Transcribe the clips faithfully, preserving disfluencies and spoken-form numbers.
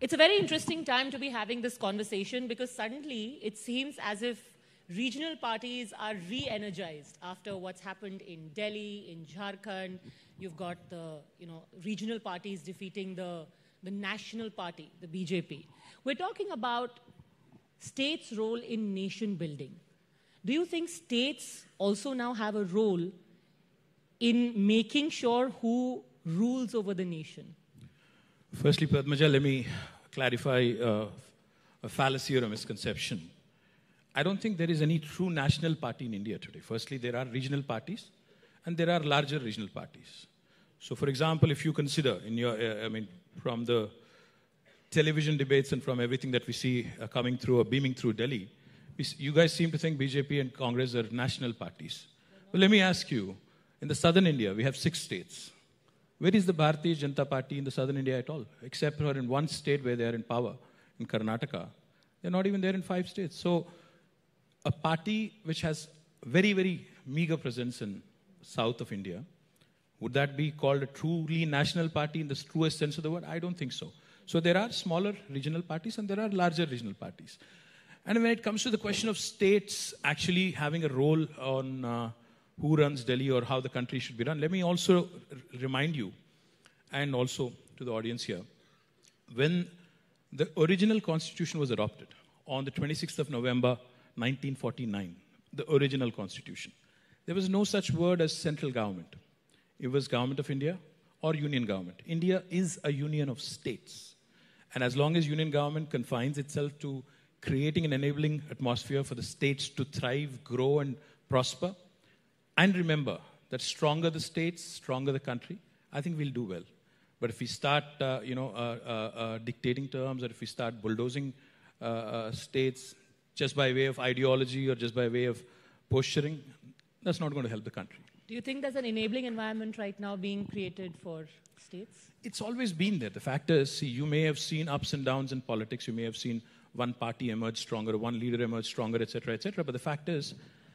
It's a very interesting time to be having this conversation because suddenly it seems as if regional parties are re-energized after what's happened in Delhi, in Jharkhand. You've got the you know, regional parties defeating the, the national party, the B J P. We're talking about states' role in nation building. Do you think states also now have a role in making sure who rules over the nation? Firstly, Padmaja, let me clarify uh, a fallacy or a misconception. I don't think there is any true national party in India today. Firstly, there are regional parties, and there are larger regional parties. So, for example, if you consider, in your, uh, I mean, from the television debates and from everything that we see uh, coming through or beaming through Delhi, we, you guys seem to think B J P and Congress are national parties. Well, let me ask you, in the southern India, we have six states. Where is the Bharatiya Janata Party in the southern India at all? Except for in one state where they are in power, in Karnataka. They're not even there in five states. So a party which has very, very meager presence in south of India, would that be called a truly national party in the truest sense of the word? I don't think so. So there are smaller regional parties and there are larger regional parties. And when it comes to the question of states actually having a role on uh, who runs Delhi or how the country should be run, let me also remind you, and also to the audience here, when the original constitution was adopted on the twenty-sixth of November nineteen forty-nine, the original constitution, there was no such word as central government. It was government of India or union government. India is a union of states. And as long as union government confines itself to creating an enabling atmosphere for the states to thrive, grow, and prosper, and remember that stronger the states, stronger the country, I think we'll do well. But if we start, uh, you know, uh, uh, uh, dictating terms, or if we start bulldozing uh, uh, states just by way of ideology or just by way of posturing, that's not going to help the country. Do you think there's an enabling environment right now being created for states? It's always been there. The fact is, see, you may have seen ups and downs in politics. You may have seen one party emerge stronger, one leader emerge stronger, et cetera, et cetera. But the fact is,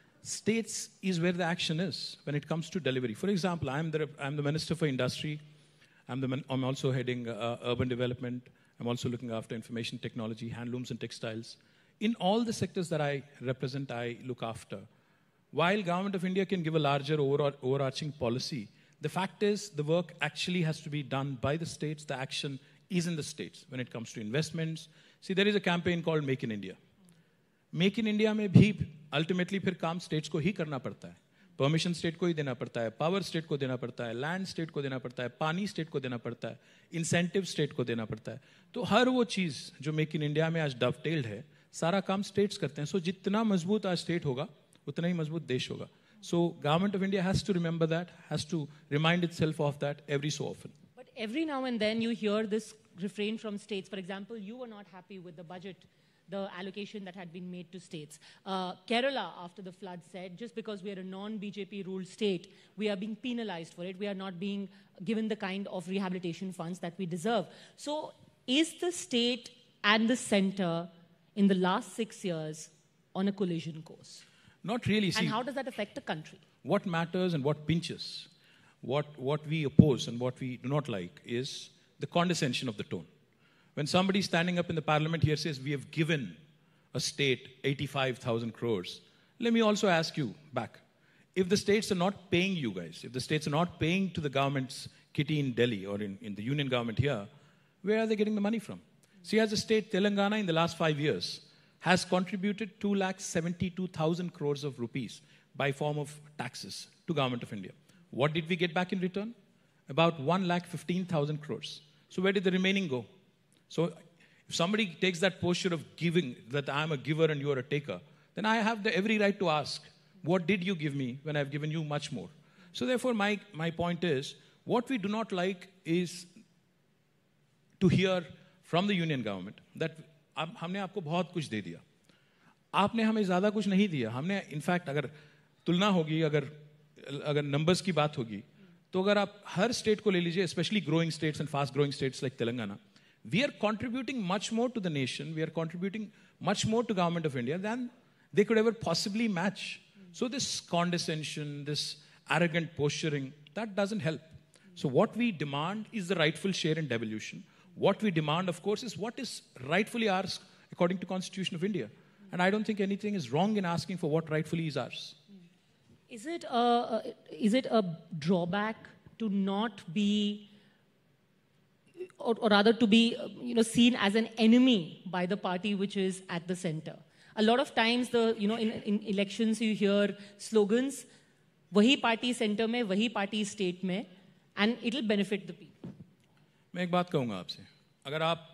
states is where the action is when it comes to delivery. For example, I'm the, I'm the Minister for Industry. I'm, the, I'm also heading uh, urban development. I'm also looking after information technology, handlooms and textiles. In all the sectors that I represent, I look after. While Government of India can give a larger over, overarching policy, the fact is the work actually has to be done by the states. The action is in the states when it comes to investments. See, there is a campaign called Make in India. Make in India में भी ultimately फिर काम states को ही करना पड़ता है. Permission state को ही देना पड़ता है, power state को देना पड़ता है, land state को देना पड़ता है, पानी state को देना पड़ता है, incentive state को देना पड़ता है. तो हर वो चीज़ जो Make in India में आज dovetailed है, सारा काम states करते हैं. So जितना मजबूत आज state होगा, उतना ही मजबूत देश होगा. So Government of India has to remember that, has to remind itself of that every so often. But every now and then you hear this refrain from states. For example, you were not happy with the budget, the allocation that had been made to states. Uh, Kerala, after the flood, said, just because we are a non-B J P ruled state, we are being penalized for it. We are not being given the kind of rehabilitation funds that we deserve. So is the state and the center in the last six years on a collision course? Not really. See, and how does that affect the country? What matters and what pinches, what, what we oppose and what we do not like is the condescension of the tone. When somebody standing up in the parliament here says, we have given a state eighty-five thousand crores, let me also ask you back. If the states are not paying you guys, if the states are not paying to the government's kitty in Delhi or in, in the union government here, where are they getting the money from? See, as a state, Telangana in the last five years has contributed two lakh seventy-two thousand crores of rupees by form of taxes to Government of India. What did we get back in return? About one lakh fifteen thousand crores. So where did the remaining go? So if somebody takes that posture of giving, that I'm a giver and you're a taker, then I have the every right to ask, what did you give me when I've given you much more? So therefore, my, my point is, what we do not like is to hear from the union government that अब हमने आपको बहुत कुछ दे दिया, आपने हमें ज़्यादा कुछ नहीं दिया. हमने इनफैक्ट अगर तुलना होगी, अगर अगर नंबर्स की बात होगी, तो अगर आप हर स्टेट को ले लीजिए, specially growing states and fast growing states like Telangana, we are contributing much more to the nation, we are contributing much more to Government of India than they could ever possibly match. So this condescension, this arrogant posturing, that doesn't help. So what we demand is the rightful share in devolution. What we demand, of course, is what is rightfully ours according to Constitution of India. And I don't think anything is wrong in asking for what rightfully is ours. Is it a, a, is it a drawback to not be, or, or rather to be, you know, seen as an enemy by the party which is at the center? A lot of times, the you know, in, in elections you hear slogans, "Wahi party center mein, wahi party state mein," and it'll benefit the people. मैं एक बात कहूँगा आपसे, अगर आप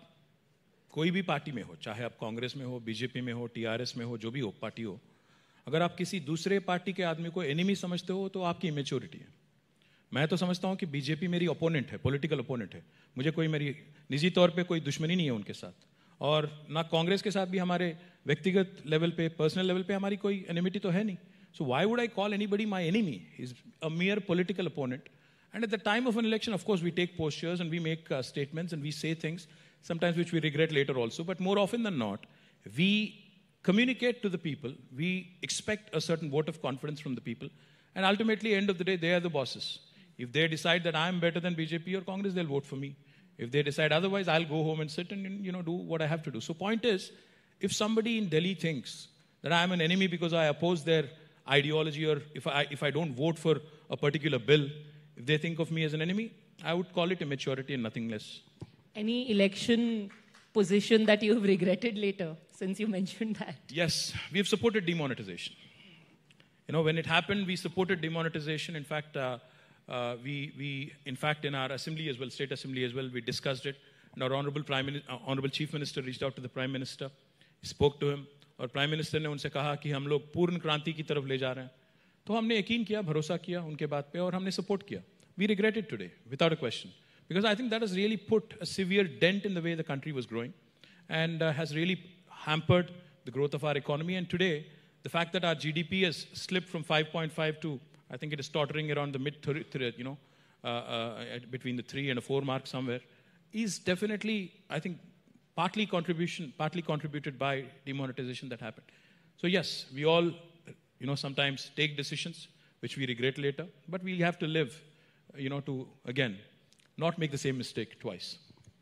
कोई भी party में हो, चाहे आप कांग्रेस में हो, बीजेपी में हो, टीआरएस में हो, जो भी हो पार्टी हो, अगर आप किसी दूसरे पार्टी के आदमी को एनिमी समझते हो तो आपकी इमेच्योरिटी है. मैं तो समझता हूँ कि बीजेपी मेरी ओपोनेंट है, पॉलिटिकल ओपोनेंट है. मुझे कोई मेरी निजी तौर पे कोई दुश्मनी नहीं है उनके साथ, और ना कांग्रेस के साथ भी हमारे व्यक्तिगत लेवल पे, पर्सनल लेवल पे हमारी कोई एनिमिटी तो है नहीं. So why would I call anybody my enemy? He is a mere political opponent. And at the time of an election, of course, we take postures and we make uh, statements and we say things, sometimes which we regret later also. But more often than not, we communicate to the people. We expect a certain vote of confidence from the people. And ultimately, end of the day, they are the bosses. If they decide that I'm better than B J P or Congress, they'll vote for me. If they decide otherwise, I'll go home and sit and, you know, do what I have to do. So point is, if somebody in Delhi thinks that I'm an enemy because I oppose their ideology, or if I, if I don't vote for a particular bill, if they think of me as an enemy, I would call it immaturity and nothing less. Any election position that you have regretted later, since you mentioned that? Yes, we have supported demonetization. You know, when it happened, we supported demonetization. In fact, uh, uh, we, we, in fact, in our assembly as well, state assembly as well, we discussed it. And our honorable Prime Minister, uh, honorable Chief Minister reached out to the Prime Minister, he spoke to him, और Prime Minister ने उनसे कहा कि हम लोग पूर्ण क्रांति की तरफ ले जा रहे हैं. तो हमने यकीन किया, भरोसा किया उनके बात पे और हमने support किया. We regret it today, without a question. Because I think that has really put a severe dent in the way the country was growing and uh, has really hampered the growth of our economy. And today, the fact that our G D P has slipped from five point five to, I think it is tottering around the mid, th- you know, uh, uh, between the three and a four mark somewhere, is definitely, I think, partly contribution, partly contributed by demonetization that happened. So yes, we all, you know, sometimes take decisions which we regret later, but we have to live, you know, to, again, not make the same mistake twice.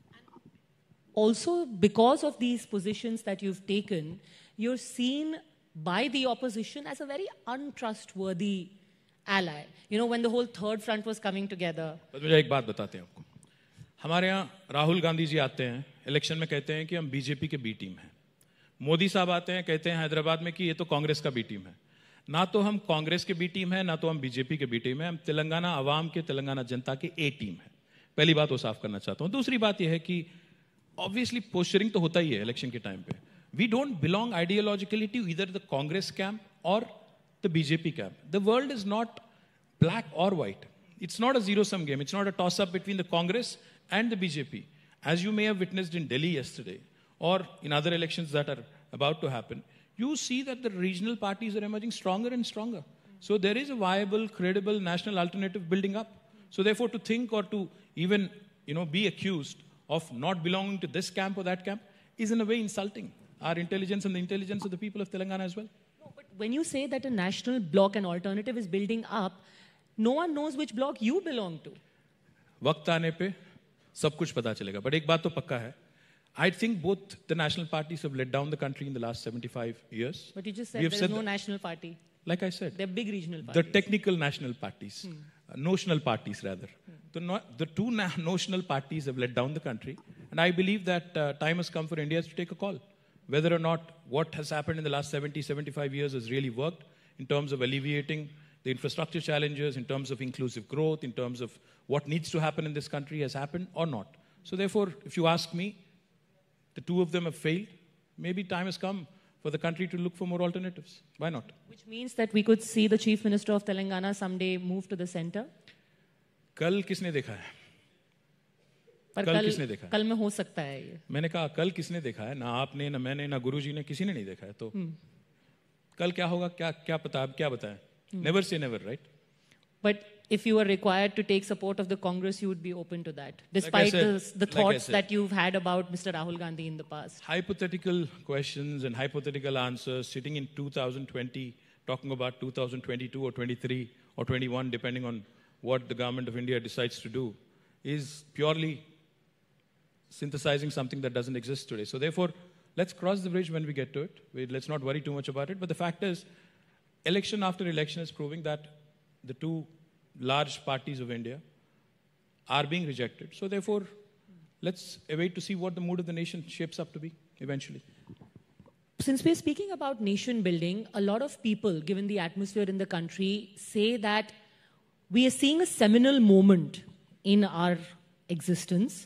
Also, because of these positions that you've taken, you're seen by the opposition as a very untrustworthy ally. You know, when the whole third front was coming together. बस मुझे एक बात बताते हैं आपको. हमारे यहाँ राहुल गांधी जी आते हैं, इलेक्शन में कहते हैं कि हम बीजेपी के बी टीम हैं. मोदी साहब आते हैं, कहते हैं हैदराबाद में कि ये तो कांग्रेस का बी टीम है. ना तो हम कांग्रेस के बी टीम है, ना तो हम बीजेपी के बी टीम है. हम तेलंगाना आवाम के, तेलंगाना जनता के ए टीम है. पहली बात वो साफ करना चाहता हूँ. दूसरी बात यह है कि ऑब्वियसली पोस्चरिंग तो होता ही है इलेक्शन के टाइम पे. We don't belong ideologically to either the Congress camp or the BJP camp. The world is not black or white. It's not a zero-sum game. It's not a toss-up between the Congress and the B J P. As you may have witnessed in Delhi yesterday, or in other elections that are about to happen, you see that the regional parties are emerging stronger and stronger. So there is a viable, credible national alternative building up. So therefore, to think or to even, you know, be accused of not belonging to this camp or that camp is in a way insulting our intelligence and the intelligence of the people of Telangana as well. No, but when you say that a national bloc, an alternative is building up, no one knows which bloc you belong to. वक्त आने पे सब कुछ पता चलेगा. But एक बात तो पक्का है. I think both the national parties have let down the country in the last seventy-five years. But you just said there is no national party. Like I said. They're big regional parties. The technical national parties. Hmm. Uh, notional parties, rather. Hmm. The, no, the two na- notional parties have let down the country. And I believe that uh, time has come for India to take a call. Whether or not what has happened in the last seventy, seventy-five years has really worked in terms of alleviating the infrastructure challenges, in terms of inclusive growth, in terms of what needs to happen in this country has happened or not. So therefore, if you ask me, the two of them have failed. Maybe time has come for the country to look for more alternatives. Why not? Which means that we could see the Chief Minister of Telangana someday move to the center? कल किसने देखा है? पर कल कल, किसने देखा है? कल में हो सकता है ये. मैंने कहा कल किसने देखा है? ना आपने, ना मैंने, ना गुरुजी ने, किसी ने नहीं देखा है. तो hmm. कल क्या होगा? क्या क्या पता? अब क्या बताएं? Hmm. Never say never, right? But if you were required to take support of the Congress, you would be open to that, despite like said, the, the thoughts like said, that you've had about Mister Rahul Gandhi in the past. Hypothetical questions and hypothetical answers, sitting in two thousand twenty, talking about two thousand twenty-two or twenty-three or twenty-one, depending on what the government of India decides to do, is purely synthesizing something that doesn't exist today. So therefore, let's cross the bridge when we get to it. We, let's not worry too much about it. But the fact is, election after election is proving that the two large parties of India are being rejected. So therefore, let's wait to see what the mood of the nation shapes up to be eventually. Since we're speaking about nation building, a lot of people, given the atmosphere in the country, say that we are seeing a seminal moment in our existence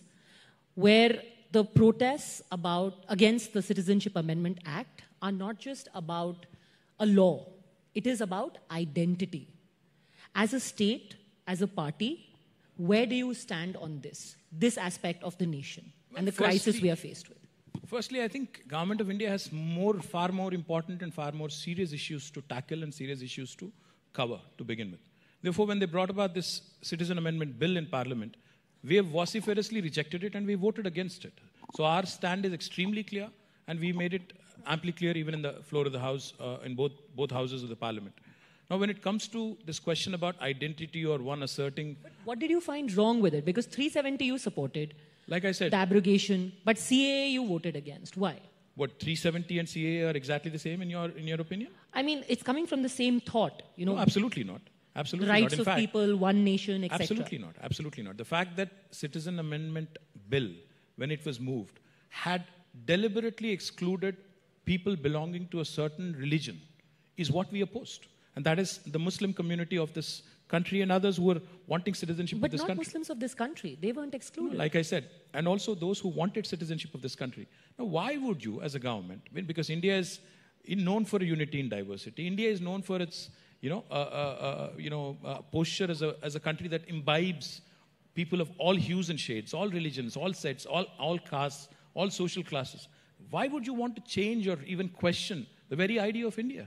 where the protests about, against the Citizenship Amendment Act are not just about a law. It is about identity. As a state, as a party, where do you stand on this, this aspect of the nation and the Firstly, crisis we are faced with? Firstly, I think Government of India has more, far more important and far more serious issues to tackle and serious issues to cover to begin with. Therefore, when they brought about this Citizen Amendment Bill in Parliament, we have vociferously rejected it and we voted against it. So our stand is extremely clear and we made it amply clear even in the floor of the House, uh, in both, both houses of the Parliament. Now, when it comes to this question about identity or one asserting... But what did you find wrong with it? Because three seventy you supported. Like I said... The abrogation. But C A A you voted against. Why? What, three seventy and C A A are exactly the same in your, in your opinion? I mean, it's coming from the same thought. You know, no, absolutely not. Absolutely rights not. In of fact, people, one nation, et cetera. Absolutely not. Absolutely not. The fact that Citizen Amendment Bill, when it was moved, had deliberately excluded people belonging to a certain religion is what we opposed. And that is the Muslim community of this country and others who are wanting citizenship but of this not country. Muslims of this country. They weren't excluded. No, like I said, and also those who wanted citizenship of this country. Now, why would you, as a government, because India is known for unity in diversity. India is known for its, you know, uh, uh, uh, you know, uh, posture as a as a country that imbibes people of all hues and shades, all religions, all sects, all all castes, all social classes. Why would you want to change or even question the very idea of India?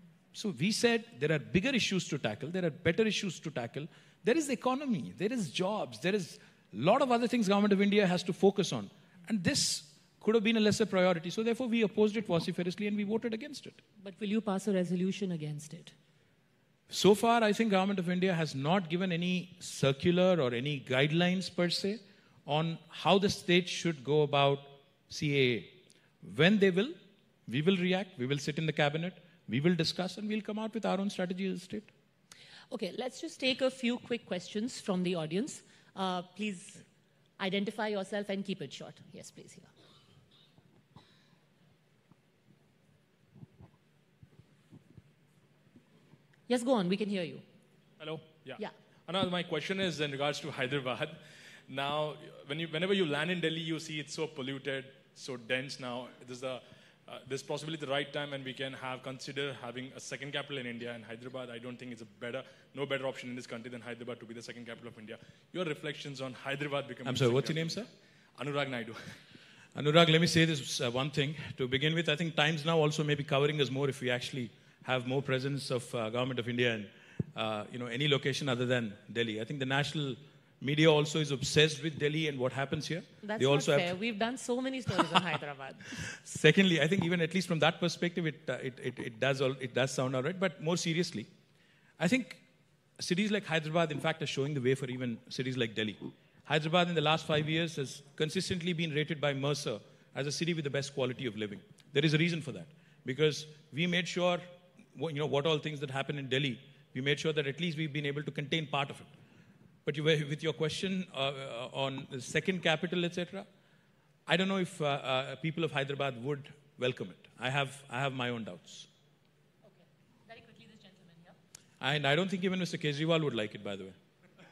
So we said there are bigger issues to tackle, there are better issues to tackle. There is the economy, there is jobs, there is a lot of other things Government of India has to focus on. And this could have been a lesser priority. So therefore we opposed it vociferously and we voted against it. But will you pass a resolution against it? So far, I think Government of India has not given any circular or any guidelines per se on how the state should go about C A A. When they will, we will react, we will sit in the cabinet, we will discuss, and we'll come out with our own strategy as a state. Okay, let's just take a few quick questions from the audience. Uh, please identify yourself and keep it short. Yes, please, here. Yes, go on, we can hear you. Hello? Yeah. Yeah. Anand, my question is in regards to Hyderabad. Now, when you, whenever you land in Delhi, you see it's so polluted, so dense now. This is a, uh, this possibly the right time and we can have consider having a second capital in India, and Hyderabad, I don't think it's a better, no better option in this country than Hyderabad to be the second capital of India. Your reflections on Hyderabad becoming... I'm sorry, what's your name, sir? Anurag Naidu. Anurag, let me say this uh, one thing. To begin with, I think Times Now also may be covering us more if we actually have more presence of uh, Government of India in uh, you know, any location other than Delhi. I think the national media also is obsessed with Delhi and what happens here. That's they not also fair. Have We've done so many stories on Hyderabad. Secondly, I think even at least from that perspective, it, uh, it, it, it, does all, it does sound all right. But more seriously, I think cities like Hyderabad, in fact, are showing the way for even cities like Delhi. Hyderabad in the last five years has consistently been rated by Mercer as a city with the best quality of living. There is a reason for that. Because we made sure, you know, what all things that happen in Delhi, we made sure that at least we've been able to contain part of it. But you, with your question uh, on the second capital, et cetera, I don't know if uh, uh, people of Hyderabad would welcome it. I have, I have my own doubts. Okay. Very quickly, this gentleman here. And I don't think even Mister Kejriwal would like it, by the way.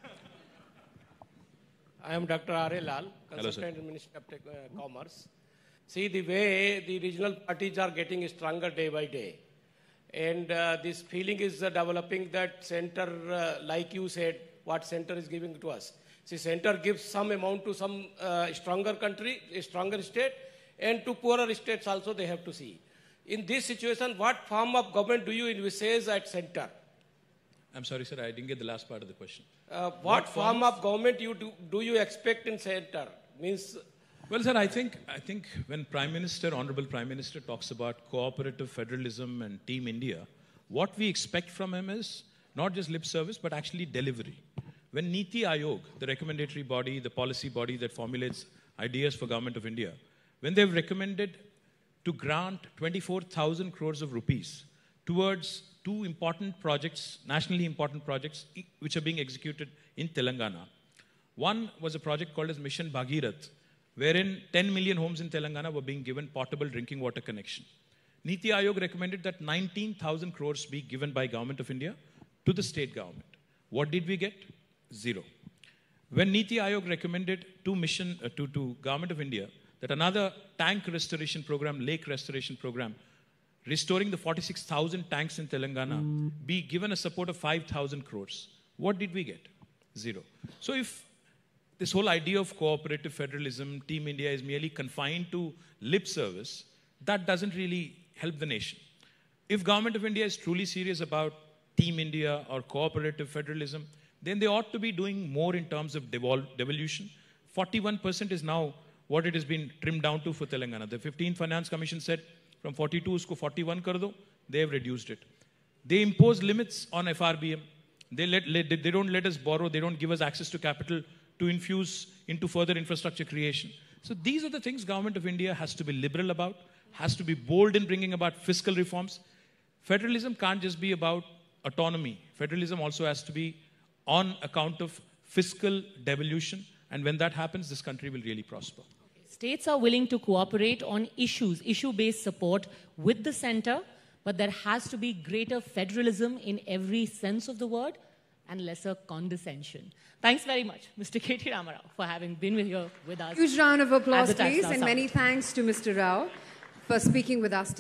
I am Doctor R A Lal, Consultant in Ministry of Tech, uh, Commerce. See, the way the regional parties are getting stronger day by day. And uh, this feeling is uh, developing that center, uh, like you said, what center is giving to us. See, center gives some amount to some uh, stronger country, a stronger state, and to poorer states also they have to see. In this situation, what form of government do you envisage at center? I'm sorry, sir, I didn't get the last part of the question. Uh, what, what form of government you do, do you expect in center? Means. Well, sir, I think, I think when Prime Minister, Honorable Prime Minister talks about cooperative federalism and Team India, what we expect from him is not just lip service, but actually delivery. When Niti Aayog, the recommendatory body, the policy body that formulates ideas for Government of India, when they've recommended to grant twenty-four thousand crores of rupees towards two important projects, nationally important projects, which are being executed in Telangana. One was a project called as Mission Bhagirath, wherein ten million homes in Telangana were being given potable drinking water connection. Niti Aayog recommended that nineteen thousand crores be given by Government of India to the state government. What did we get? Zero. When Niti Aayog recommended to mission uh, to, to Government of India that another tank restoration program, lake restoration program, restoring the forty-six thousand tanks in Telangana, mm. be given a support of five thousand crores. What did we get? Zero. So if this whole idea of cooperative federalism, Team India is merely confined to lip service, that doesn't really help the nation. If Government of India is truly serious about Team India or cooperative federalism, then they ought to be doing more in terms of devol devolution. forty-one percent is now what it has been trimmed down to for Telangana. The fifteenth Finance Commission said from forty-two, usko forty-one kar do. They have reduced it. They impose limits on F R B M. They, let, let, they don't let us borrow. They don't give us access to capital to infuse into further infrastructure creation. So these are the things Government of India has to be liberal about, has to be bold in bringing about fiscal reforms. Federalism can't just be about autonomy. Federalism also has to be on account of fiscal devolution. And when that happens, this country will really prosper. States are willing to cooperate on issues, issue-based support with the center, but there has to be greater federalism in every sense of the word and lesser condescension. Thanks very much, Mister K T Rama Rao, for having been here with us. Huge round of applause, please, and many thanks to Mister Rao for speaking with us today.